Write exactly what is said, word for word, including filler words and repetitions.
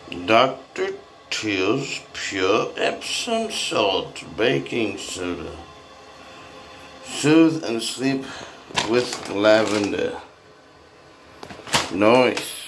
Doctor Teal's Pure Epsom Salt Baking Soda. Soothe and sleep with lavender. Nice.